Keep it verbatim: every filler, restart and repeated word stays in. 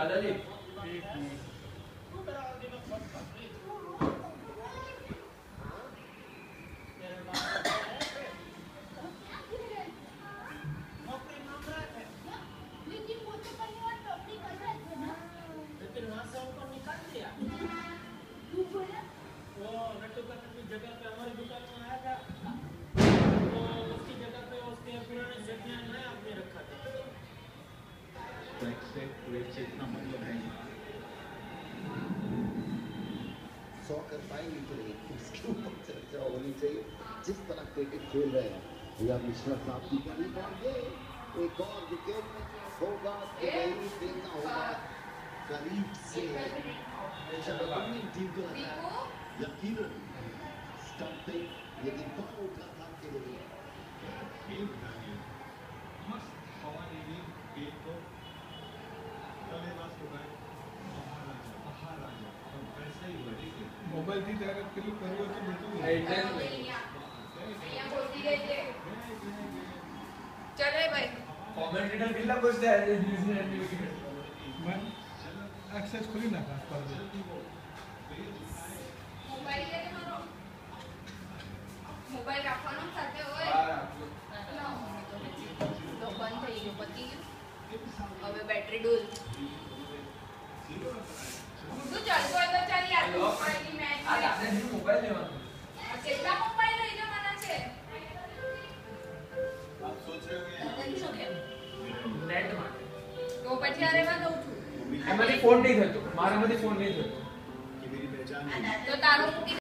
इतना मतलब है सौ कर पाएंगे कि नहीं उसके ऊपर चर्चा होनी चाहिए। जिस तरह क्रिकेट खेल रहे हैं भैया मिश्रा साहब की गली पर ये एक और विकेट होगा कि नहीं देखना होगा करीब से टीम को यकीनन स्टंपिंग लेकिन कौन उठा था के लिए मोबाइल थी ત્યારે પેલું કરવું હતું બધું અહીંયા બોલતી ગઈ છે ચલે ભાઈ કોમેન્ટેટર કેટલા પૂછતે આજે ન્યૂઝીલેન્ડ ની વિકેટ मैं एक्सेस खोली ना खास पर મોબાઈલ લે મારો મોબાઈલ રાખવાનો સાથે હોય તો બંધ થઈ ગયો પતી ગયું હવે બેટરી ડોલ તો ચાલતો હોય તો ચાલ યાર મોબાઈલની મેચ આ આપણે મોબાઈલ લેવાનો કેટલા મોબાઈલ લઈ જવાના છે आप सोच रहे होंगे નેટ માટે તો પછી આ રેવા દઉં છું એમાંથી ફોન નહીં થતો મારામાંથી ફોન નહીં થતો कि मेरी पहचान તો તારું